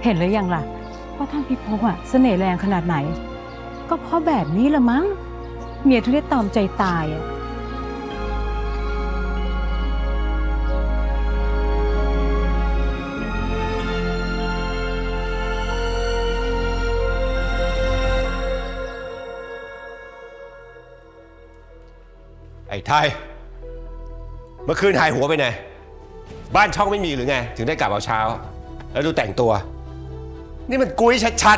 เห็นหรือยังล่ะว่าท่านพิภพเสน่ห์แรงขนาดไหนก็เพราะแบบนี้ละมั้งเมียถึงได้ตอมใจตายไอ้ไทยเมื่อคืนหายหัวไปไหนบ้านช่องไม่มีหรือไงถึงได้กลับเอาเช้าแล้วดูแต่งตัวนี่มันกุ้ยชัด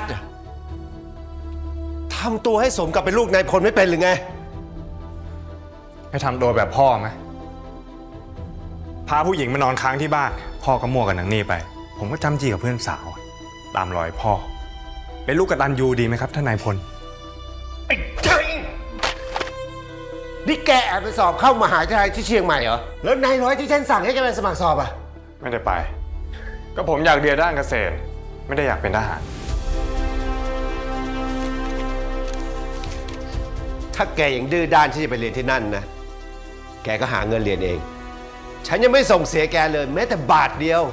ๆทำตัวให้สมกับเป็นลูกนายพลไม่เป็นหรือไงให้ทำตัวแบบพ่อไหมพาผู้หญิงมานอนค้างที่บ้านพ่อก็มั่วกับนางนี่ไปผมก็จำจี้กับเพื่อนสาวตามรอยพ่อเป็นลูกกตัญญูดีไหมครับท่านนายพลไอ้ไทยนี่แกแอบไปสอบเข้ามหาวิทยาลัยที่เชียงใหม่เหรอแล้วนายร้อยที่ฉันสั่งให้แกไปสมัครสอบอ่ะไม่ได้ไปก็ผมอยากเรียนด้านเกษตรไม่ได้อยากเป็นทหารถ้าแกยังดื้อด้านที่จะไปเรียนที่นั่นนะแกก็หาเงินเรียนเองฉันยังไม่ส่งเสียแกเลยแม้แต่บาทเดียว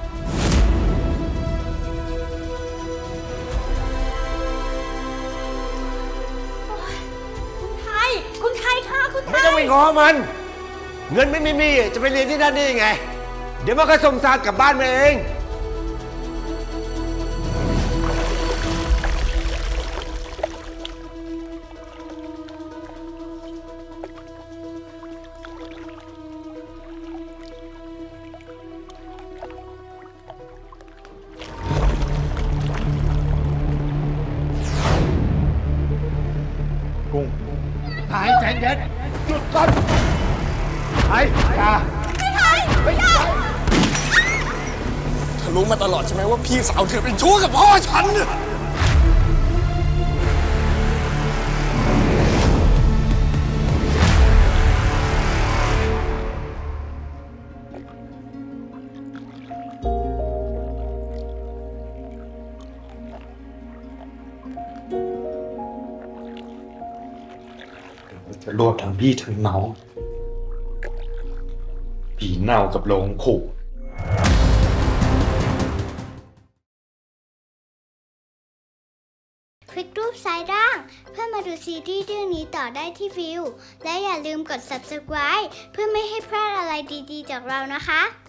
คุณไทยค่ะคุณไทยไม่ต้องไปง้อมันเงินไม่มีจะไปเรียนที่นั่นได้ยังไงเดี๋ยวมันก็ส่งซากกลับบ้านมาเองกุ้งหายใจเย็นหยุดก่อนหายอย่าเธอรู้มาตลอดใช่ไหมว่าพี่สาวเธอเป็นชู้กับพ่อฉันจะรวบทั้งพี่ทั้งน้องผีเน่ากับโลงขู่คลิกรูปซ้ายล่างเพื่อมาดูซีรีส์เรื่องนี้ต่อได้ที่วิวและอย่าลืมกด subscribe เพื่อไม่ให้พลาดอะไรดีๆจากเรานะคะ